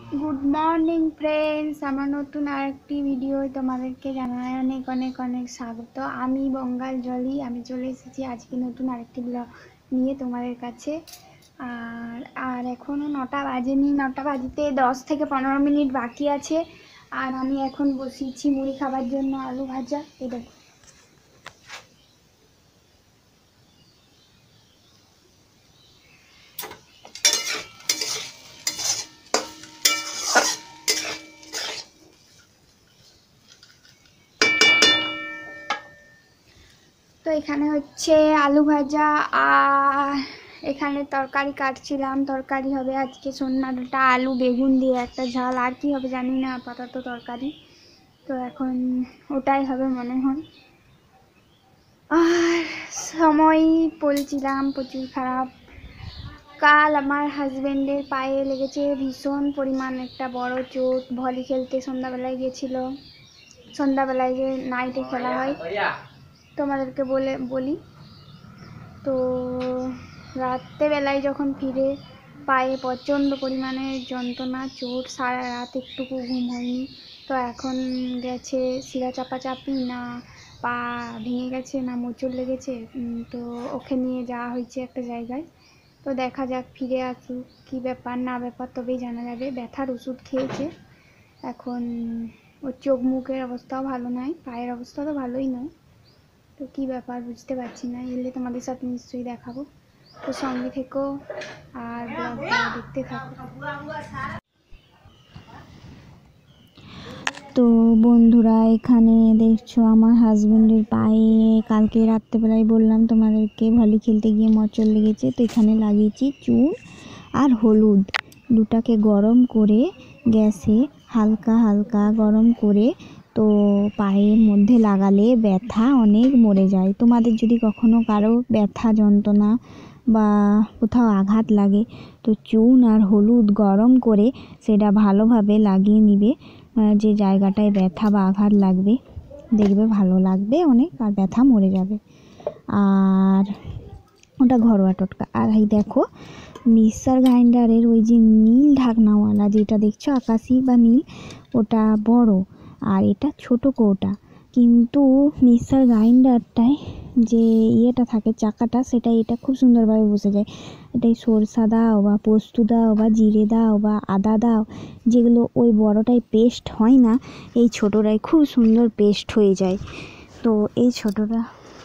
Good morning friends, আমার নতুন আরেকটি ভিডিও তোমাদেরকে জানাই অনেক অনেক অনেক স্বাগত। আমি বঙ্গাল জলি, আমি চলে এসেছি আজকে নতুন আরেকটি ব্লগ নিয়ে তোমাদের কাছে। আর এখনও 9টা বাজেনি, 9টা বাজতে 10 থেকে 15 মিনিট বাকি আছে। আর আমি এখন বসিয়েছি মুড়ি খাবার জন্য আলু ভাজা। এই দেখো, তো এখানে হচ্ছে আলু ভাজা আর এখানে তরকারি কাটছিলাম। তরকারি হবে আজকে সন্না ডাঁটা আলু বেগুন দিয়ে একটা ঝাল, আর কি হবে জানি না, আপাতত তরকারি। তো এখন ওটাই হবে মনে হয়। আর সময় বলছিলাম প্রচুর খারাপ। কাল আমার হাজব্যান্ডের পায়ে লেগেছে ভীষণ পরিমাণ একটা বড় চোট। ভলি খেলতে সন্ধ্যাবেলায় গেছিলো। সন্ধ্যাবেলায় যে নাইটে খেলা হয় তোমাদেরকে বলি, তো রাত্রেবেলায় যখন ফিরে পায়ে প্রচণ্ড পরিমাণে যন্ত্রণা, চোট, সারা রাত একটুকু ঘুম হয়নি। তো এখন গেছে শিরা চাপাচাপি, না পা ভেঙে গেছে না মোচড় লেগেছে। তো ওকে নিয়ে যাওয়া হয়েছে একটা জায়গায়। তো দেখা যাক ফিরে আসুক, কী ব্যাপার না ব্যাপার তবেই জানা যাবে। ব্যথার ওষুধ খেয়েছে। এখন ওর চোখ মুখের অবস্থাও ভালো নয়, পায়ের অবস্থা তো ভালোই নয়। তো কী ব্যাপার বুঝতে পারছি না, এলে তোমাদের সাথে নিশ্চয়ই দেখাবো। তো সঙ্গে থেকো আর ব্লগটা দেখতে থাকো। তো বন্ধুরা, এখানে দেখছো আমার হাজব্যান্ডের পায়ে কালকে রাত্রেবেলায় বললাম তোমাদেরকে ভলি খেলতে গিয়ে মোচড় লেগেছে। তো এখানে লাগিয়েছি চুন আর হলুদ, দুটাকে গরম করে গ্যাসে হালকা হালকা গরম করে তো পায়ের মধ্যে লাগালে ব্যথা অনেক মরে যায়। তোমাদের যদি কখনো কারো ব্যথা যন্ত্রণা বা কোথাও আঘাত লাগে, তো চুন আর হলুদ গরম করে সেটা ভালোভাবে লাগিয়ে নিবে যে জায়গাটায় ব্যথা বা আঘাত লাগবে, দেখবে ভালো লাগবে অনেক আর ব্যথা মরে যাবে। আর ওটা ঘরোয়া টোটকা। আর এই দেখো মিক্সার গ্রাইন্ডারের ওই যে নীল ঢাকনাওয়ালা যেটা দেখছো আকাশি বা নীল, ওটা বড় আর এটা ছোট কৌটা। কিন্তু মিক্সার গ্রাইন্ডারটায় যে ইয়েটা থাকে চাকাটা, সেটা এটা খুব সুন্দরভাবে বসে যায়। এটাই সরষা দাও বা পোস্ত দাও বা জিরে দাও বা আদা দাও, যেগুলো ওই বড়টাই পেস্ট হয় না, এই ছোটোটাই খুব সুন্দর পেস্ট হয়ে যায়। তো এই ছোটোটা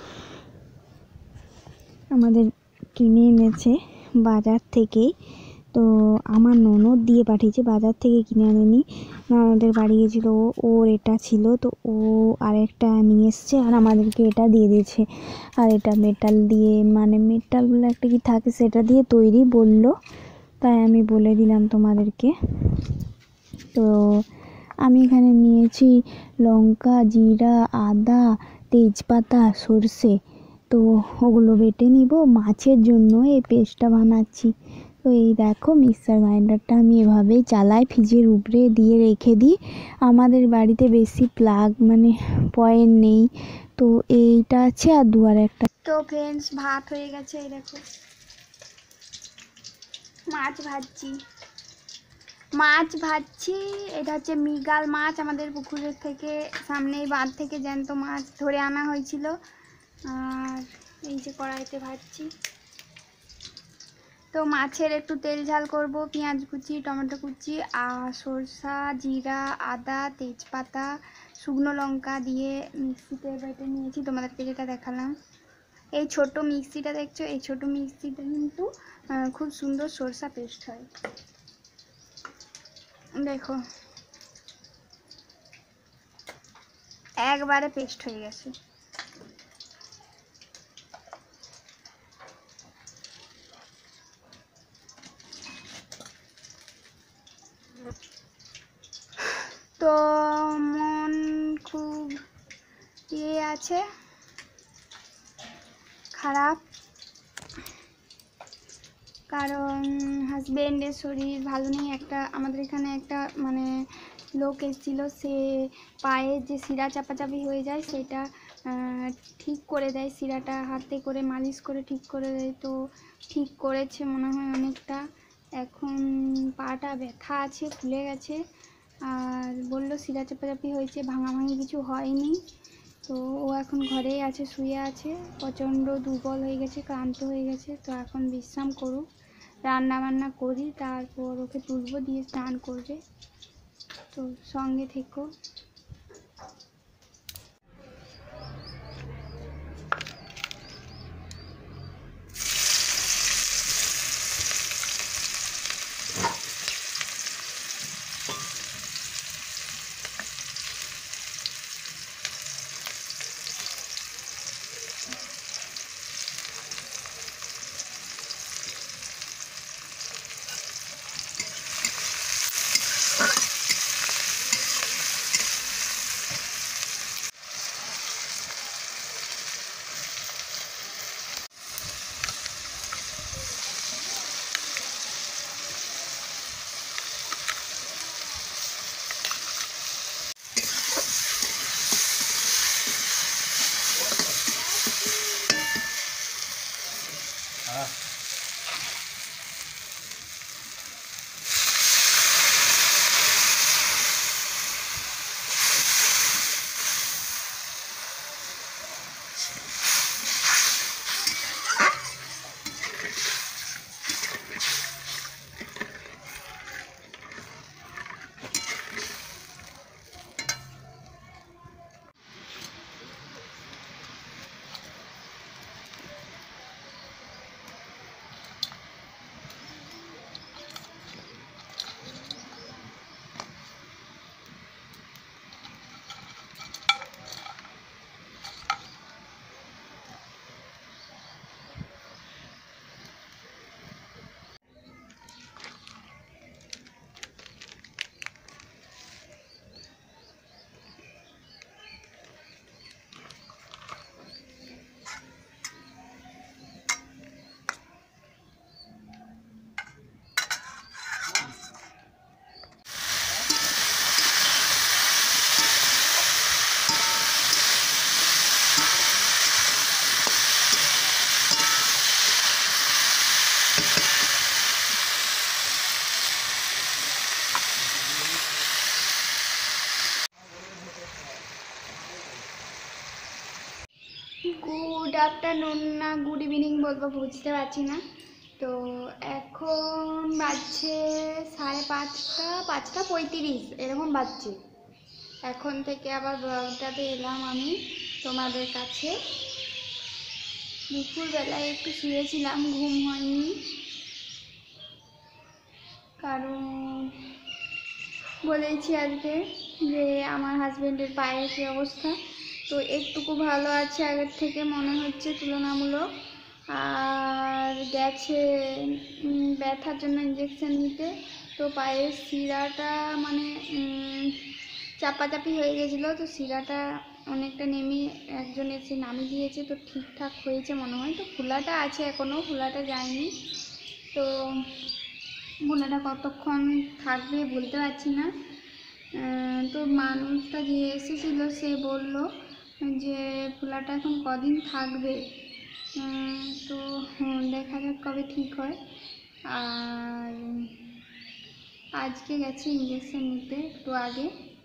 আমাদের কিনে এনেছে বাজার থেকেই। তো আমার ননদ দিয়ে পাঠিয়েছে, বাজার থেকে কিনে আনেনি। ননদের বাড়ি গেছিলো, ওর এটা ছিল, তো ও আরেকটা নিয়ে এসছে আর আমাদেরকে এটা দিয়ে দিয়েছে। আর এটা মেটাল দিয়ে, মানে মেটাল বলে একটা কি থাকে, সেটা দিয়ে তৈরি বললো, তাই আমি বলে দিলাম তোমাদেরকে। তো আমি এখানে নিয়েছি লঙ্কা, জিরা, আদা, তেজপাতা, সর্ষে। তো ওগুলো বেটে নিব, মাছের জন্য এই পেস্টটা বানাচ্ছি। তো এই দেখো মিক্সার গ্রাইন্ডারটা আমি এভাবেই চালাই, ফ্রিজের উপরে দিয়ে রেখে দিই। আমাদের বাড়িতে বেশি প্লাগ মানে পয়েন্ট নেই, তো এইটা আছে আর দুয়ার একটা। তো ফ্রেন্ডস, ভাত হয়ে গেছে। এই দেখো মাছ ভাজছি। এটা হচ্ছে মৃগেল মাছ, আমাদের পুকুরের থেকে সামনেই বাঁধ থেকে জ্যান্ত মাছ ধরে আনা হয়েছিল। আর এই যে কড়াইতে ভাজছি। তো মাছের একটু তেল ঝাল করব, পেঁয়াজ কুচি, টমেটো কুচি আর সরষা, জিরা, আদা, তেজপাতা, শুকনো লঙ্কা দিয়ে মিক্সিতে বেটে নিয়েছি, তোমাদেরকে যেটা দেখালাম। এই ছোট মিক্সিটা দেখছো, এই ছোট মিক্সিটা কিন্তু খুব সুন্দর সরষা পেস্ট হয়। দেখো একবারে পেস্ট হয়ে গেছে। তো মন খুব আছে, খারাপ, কারণ হাজব্যান্ডের শরীর ভালো নেই। আমাদের এখানে একটা মানে লোক এসেছিলো, সে পায়ে যে শিরা চাপাচাপি হয়ে যায় সেটা ঠিক করে দেয়, শিরাটা হাতে করে মালিশ করে ঠিক করে দেয়। তো ঠিক করেছে মনে হয় অনেকটা, এখন পাটা ব্যথা আছে, ফুলে গেছে, আর বললো শিরা চাপাচাপি হয়েছে, ভাঙাভাঙি কিছু হয়নি। তো ও এখন ঘরেই আছে, শুয়ে আছে, প্রচণ্ড দুর্বল হয়ে গেছে, ক্লান্ত হয়ে গেছে। তো এখন বিশ্রাম করুক, রান্না বান্না করি, তারপর ওকে তুলবো, দিয়ে স্নান করবে। তো সঙ্গে থেকো। গুড আফটারনুন না গুড ইভিনিং বলবো, বুঝতে পারছি না। তো এখন বাজছে 5:30 এরকম বাজছে। এখন থেকে আবার ব্লগটাতে এলাম আমি তোমাদের কাছে। দুপুরবেলায় একটু শুয়েছিলাম, ঘুম হয়নি, কারণ বলেছি আজকে যে আমার হাজব্যান্ডের পায়ের কী অবস্থা। তো একটুকু ভালো আছে আগের থেকে মনে হচ্ছে তুলনামূলক। আর গেছে ব্যথার জন্য ইঞ্জেকশন নিতে। তো পায়ের শিরাটা মানে চাপাচাপি হয়ে গেছিলো, তো শিরাটা অনেকটা নেমে একজন এসে নামিয়ে দিয়েছে। তো ঠিকঠাক হয়েছে মনে হয়। তো ফোলাটা আছে, এখনও ফোলাটা যায়নি। তো ফোলাটা কতক্ষণ থাকবে বলতে পারছি না। তো মানুষটা যে এসেছিলো সে বলল যে ফোলাটা এখন কদিন থাকবে। তো দেখা যাক কবে ঠিক হয়। আর আজকে গেছি ইঞ্জেকশন নিতে একটু আগে।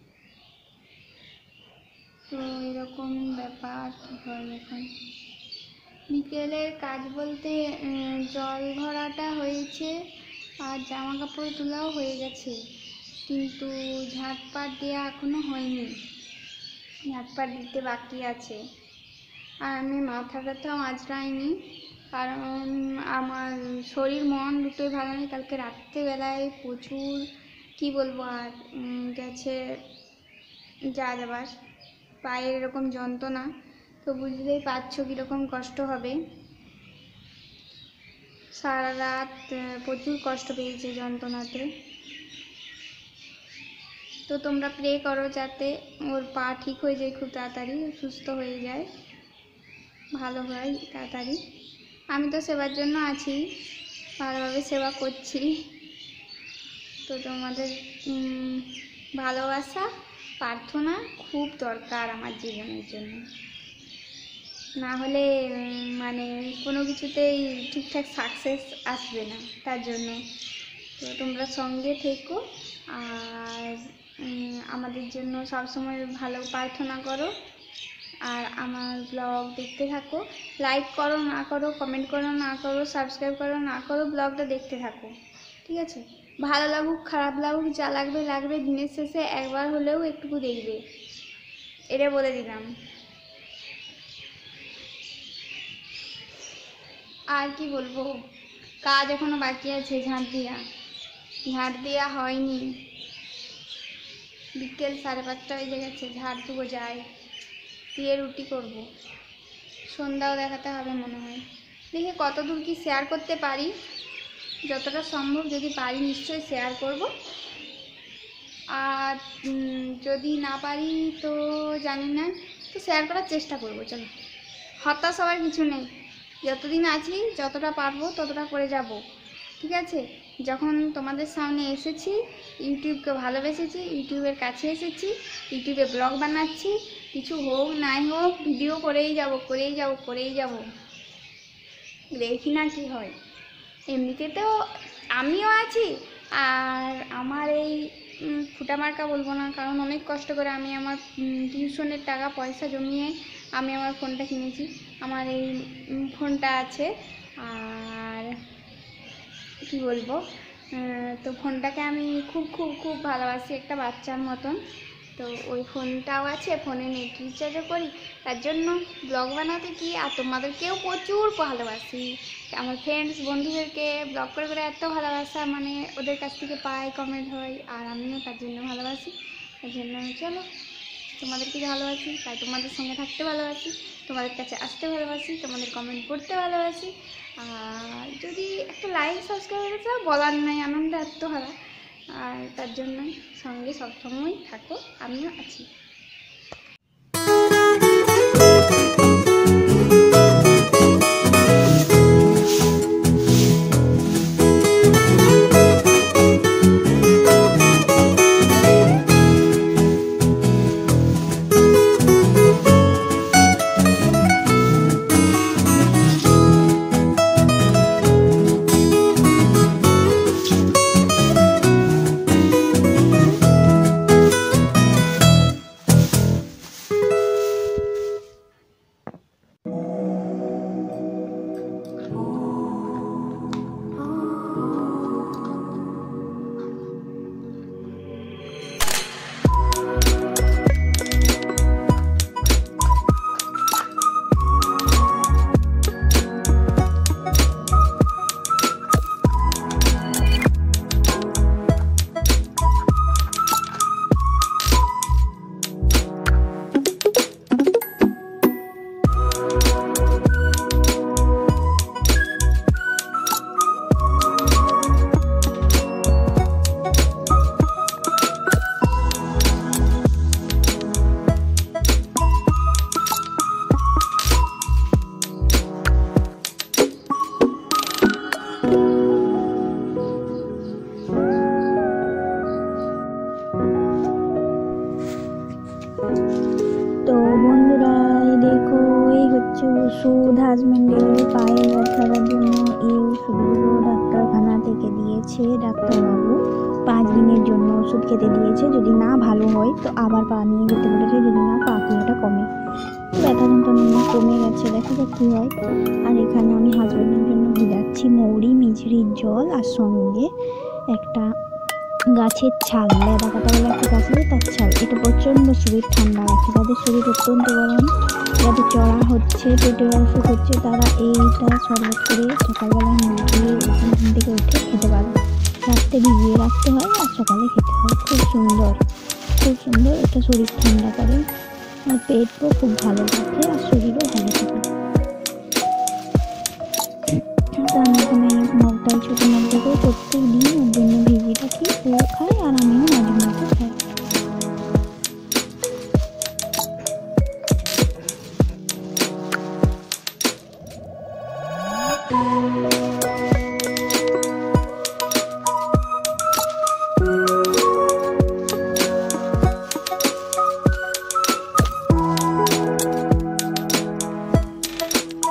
তো এরকম ব্যাপার, কী হয় এখন। বিকেলের কাজ বলতে জল ভরাটা হয়েছে, আর জামা কাপড় তোলাও হয়ে গেছে, কিন্তু ঝাঁটপাট দেওয়া এখনও হয়নি, ঝাঁটপাট দিতে বাকি আছে। আর আমি মাথাটাও আঁচড়াইনি, কারণ আমার শরীর মন দুটোই ভালো নেই। কালকে রাত্রেবেলায় প্রচুর কী বলবো, আর গেছে যা যাবার, পায়ের এরকম যন্ত্রণা। তো বুঝতেই পারছো কীরকম কষ্ট হবে। সারা রাত প্রচুর কষ্ট পেয়েছে যন্ত্রণাতে। তো তোমরা প্রে করো যাতে ওর পা ঠিক হয়ে যায়, খুব তাড়াতাড়ি সুস্থ হয়ে যায়, ভালো হয় তাড়াতাড়ি। আমি তো সেবার জন্য আছি, ভালোভাবে সেবা করছি। তো তোমাদের ভালোবাসা, প্রার্থনা খুব দরকার আমার জীবনের জন্য, না হলে মানে কোনো কিছুতেই ঠিকঠাক সাকসেস আসবে না। তার জন্য তো তোমরা সঙ্গে থেকো আর আমাদের জন্য সবসময় ভালো প্রার্থনা করো। আর আমার ব্লগ দেখতে থাকো, লাইক করো না করো, কমেন্ট করো না করো, সাবস্ক্রাইব করো না করো, ব্লগটা দেখতে থাকো, ঠিক আছে? ভালো লাগুক খারাপ লাগুক যা লাগবে লাগবে, দিনের শেষে একবার হলেও একটুকু দেখবে, এটা বলে দিলাম। আর কি বলবো, কাজ এখনো বাকি আছে, ঝাড় দেওয়া হয়নি। বিকেল 5:30 বেজে গেছে, ঝাড় দেবো, যাই দিয়ে রুটি করব, সন্ধ্যাও দেখাতে হবে মনে হয়। দেখি কত দূর কি শেয়ার করতে পারি, যতটা সম্ভব যদি পারি নিশ্চয়ই শেয়ার করব। আর যদি না পারি তো জানি না, তো শেয়ার করার চেষ্টা করব। চলো, হতাশ হওয়ার কিছু নেই, যতদিন আছি যতটা পারবো ততটা করে যাব, ঠিক আছে? যখন তোমাদের সামনে এসেছি, ইউটিউবকে ভালোবেসেছি, ইউটিউবের কাছে এসেছি, ইউটিউবে ব্লগ বানাচ্ছি, কিছু হোক নাই হোক ভিডিও করেই যাব, দেখি না কি হয়। এমনিতে তো আমিও আছি, আর আমার এই ফুটামার্কা বলবো না, কারণ অনেক কষ্ট করে আমি আমার টিউশনের টাকা পয়সা জমিয়ে আমি আমার ফোনটা কিনেছি। আমার এই ফোনটা আছে, আর কি বলবো, তো ফোনটাকে আমি খুব খুব খুব ভালোবাসি, একটা বাচ্চার মতন। তো ওই ফোনটাও আছে, ফোনে নেট রিচার্জও করি, তার জন্য ব্লগ বানাতে কি, আর তোমাদেরকেও প্রচুর ভালোবাসি। আমার ফ্রেন্ডস বন্ধুদেরকে ব্লগ করে করে এত ভালোবাসা, মানে ওদের কাছ থেকে পাই, কমেন্ট হয়, আর আমিও তার জন্য ভালোবাসি। তার জন্য চলো, তোমাদেরকে ভালোবাসি তাই তোমাদের সঙ্গে থাকতে ভালোবাসি, তোমাদের কাছে আসতে ভালোবাসি, তোমাদের কমেন্ট করতে ভালোবাসি। আর যদি একটা লাইক সাবস্ক্রাইব করতে বলার নাই, আনন্দ আত্মহারা, আর তার জন্য সঙ্গে সবসময় থাকো, আমিও আছি। তো বন্ধুরা দেখো, এই হচ্ছে ওষুধ হাজবেন্ডের পায়ে ব্যথার জন্য। এই ওষুধগুলো ডাক্তারখানা থেকে দিয়েছে ডাক্তারবাবু, 5 দিনের জন্য ওষুধ খেতে দিয়েছে। যদি না ভালো হয় তো আবার পা নিয়ে যেতে বলেছে, যদি না পা এটা কমে, ব্যথা যন্ত্রণা কমে গেছে, দেখা যাক কী হয়। আর এখানে আমি হাজবেন্ডের জন্য ভিজাচ্ছি মৌরি, মিছরির জল, আর সঙ্গে একটা গাছের ছাল, লেদা কাটা বলে একটা গাছ আছে তার ছাল। এটা প্রচণ্ড শরীর ঠান্ডা রাখে, যাদের শরীর অত্যন্ত গরম, যাদের চড়া হচ্ছে, পেটের অসুখ হচ্ছে, তারা এইটা শরবত করে সকালবেলা মুড়িয়ে ঘুম থেকে উঠে খেতে পারে। রাত্রে ভিজিয়ে রাখতে হয় আর সকালে খেতে হয়। খুব সুন্দর, খুব সুন্দর। এটা শরীর ঠান্ডা করে আর পেটও খুব ভালো থাকে আর শরীরও ভালো থাকে। তো আমি এখানে মগটাই ছোটো মগটাকে প্রত্যেক দিন ওর জন্য ভিজিয়ে রাখি, ও খায় আর আমিও মাঝে মাঝে খাই।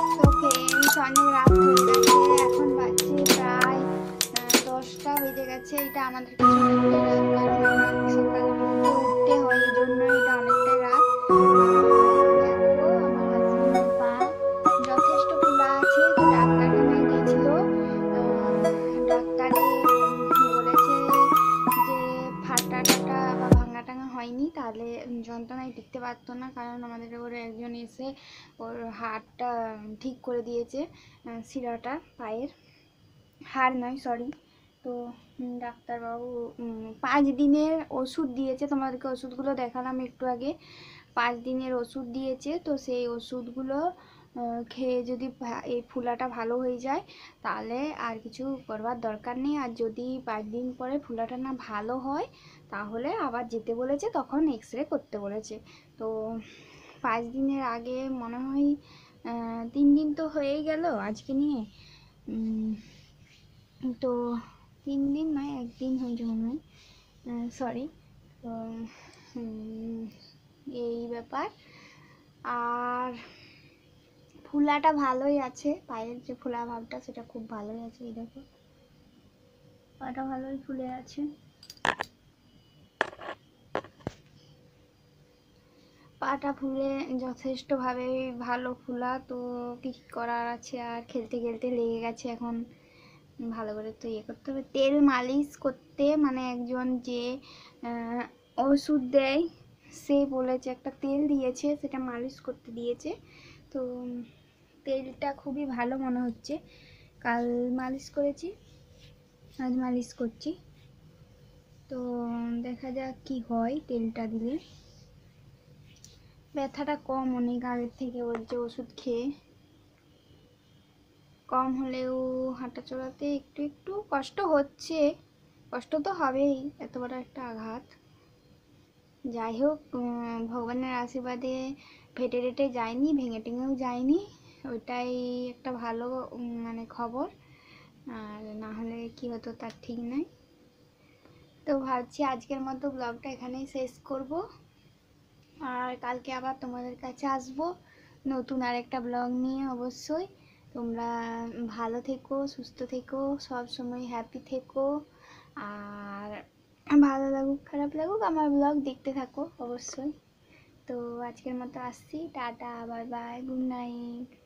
অনেক রাত হয়ে গেছে, এখন বাজছে প্রায় 10টা বেজে গেছে। তাহলে যন্ত্রণায় টিকতে পারতো না, কারণ আমাদের ওর একজন এসে ওর হাড়টা ঠিক করে দিয়েছে, শিরাটা পায়ের, হাড় নয় সরি। তো ডাক্তারবাবু 5 দিনের ওষুধ দিয়েছে, তোমাদেরকে ওষুধগুলো দেখালাম একটু আগে। 5 দিনের ওষুধ দিয়েছে, তো সেই ওষুধগুলো খেয়ে যদি এই ফুলাটা ভালো হয়ে যায় তাহলে আর কিছু করবার দরকার নেই। আর যদি 5 দিন পরে ফুলাটা না ভালো হয় তাহলে আবার যেতে বলেছে, তখন এক্স রে করতে বলেছে। তো 5 দিনের আগে মনে হয় 3 দিন তো হয়েই গেল আজকে নিয়ে, তো 3 দিন নয় 1 দিন হয়েছে মনে হয়, সরি। তো এই ব্যাপার। আর ফুলাটা ভালোই আছে, পায়ের যে ফুলা ভাবটা সেটা খুব ভালোই আছে। এই দেখো পাটা ভালোই ফুলে আছে। পাটা ফুলে যথেষ্টভাবে ভালো ফুলা, তো কি করার আছে আর, খেলতে খেলতে লেগে গেছে এখন। ভালো করে তো ইয়ে করতে হবে, তেল মালিশ করতে, মানে একজন যে ওষুধ দেয় সে বলেছে, একটা তেল দিয়েছে সেটা মালিশ করতে দিয়েছে। তো তেলটা খুবই ভালো মনে হচ্ছে, কাল মালিশ করেছি, আজ মালিশ করছি। তো দেখা যাক কি হয় তেলটা দিলে। ব্যথাটা কম অনেক আগের থেকে বলছে ওষুধ খেয়ে, কম হলেও হাঁটা চলাতে একটু একটু কষ্ট হচ্ছে, কষ্ট তো হবেই, এত বড় একটা আঘাত। যাই হোক, ভগবানের আশীর্বাদে ফেটে টেটে যায়নি, ভেঙে টেঙেও যায়নি, ওইটাই একটা ভালো মানে খবর। আর না হলে কি হতো তার ঠিক নাই। তো ভাবছি আজকের মতো ব্লগটা এখানেই শেষ করব, আর কালকে আবার তোমাদের কাছে আসবো নতুন আরেকটা ব্লগ নিয়ে। অবশ্যই তোমরা ভালো থেকো, সুস্থ থেকো, সব সময় হ্যাপি থেকো। আর ভালো লাগুক খারাপ লাগুক আমার ব্লগ দেখতে থাকো অবশ্যই। তো আজকের মতো আসছি, tata, bye bye, good night.